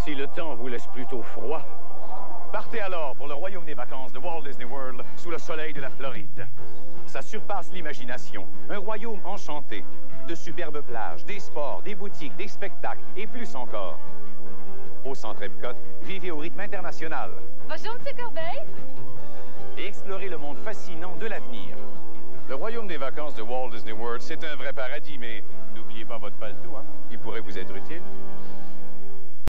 Si le temps vous laisse plutôt froid... Partez alors pour le royaume des vacances de Walt Disney World sous le soleil de la Floride. Ça surpasse l'imagination. Un royaume enchanté. De superbes plages, des sports, des boutiques, des spectacles et plus encore. Au centre Epcot, vivez au rythme international. Bonjour, M. Corbeil. Et explorez le monde fascinant de l'avenir. Le royaume des vacances de Walt Disney World, c'est un vrai paradis, mais n'oubliez pas votre paletot, hein? Il pourrait vous être utile.